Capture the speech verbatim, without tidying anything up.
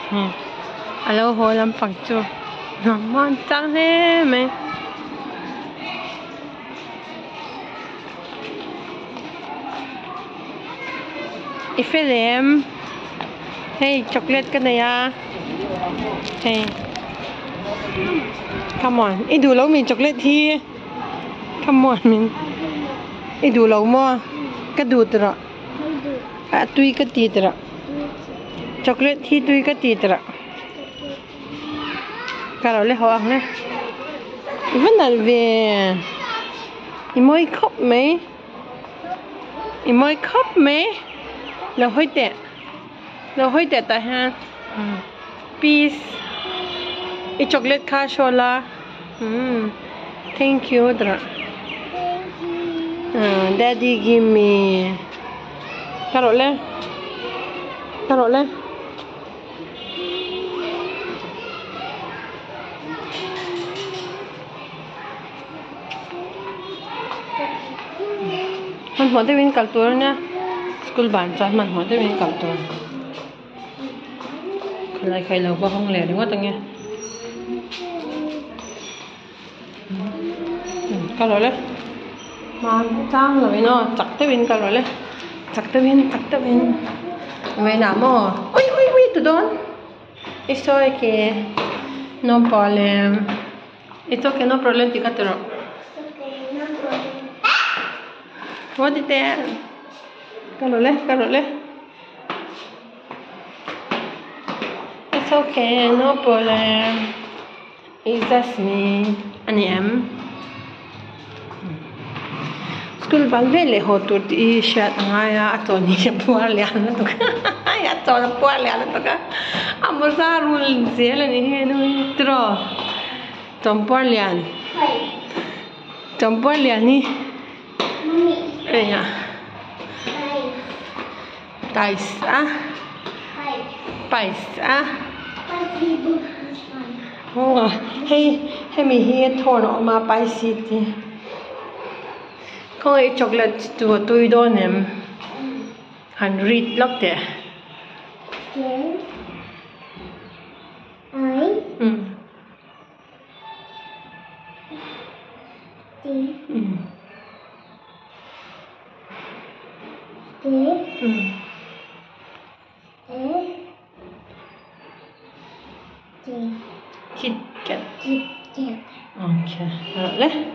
Ừ. Alo hồ làm phẳng chưa làm món trắng thế mày if em hey chocolate cái này à hey come on ít đủ lâu mình chocolate thì come on mình ít đủ lâu mà cái đủ tера à tuy cái tí tera chocolate thì tuy cái tí tera cái đó lấy họ ăn nè vẫn là về mỗi cup mấy mỗi cup mấy là hơi tệ là hơi tệ tại ha peace i chocolate kha shola hmm thank you dra uh, daddy give me caro le caro le mình muốn tới bên culture nha school bản cho mình muốn tới bên culture lại khai lâu qua không lẽ đúng không nghe cái rồi đấy mà trang rồi nó chặt tới bên cái rồi đấy chặt tới bên chặt tới bên vậy nào mà ui ui ui tụi đó it's okay no problem it's okay no problem tika tero what is that cái rồi đấy cái rồi đấy it's okay no problem it's just me anh em school ban về lệ hồ tụt đi shirt ngay à cho ni bua liền nó tụt ya cho nó bua liền nó tụt à mà sao rule gì là ni nó trò chom bua liền chom bua liền ni ấy à paisa paisa oh hey hey mi hi thon ọ ma paisi ti có cái chocolate tụi tôi đó nè hành rít lắm thế ai ừ tí ừ tí ừ ế tí Kit Kat kít kẹt ok rồi đấy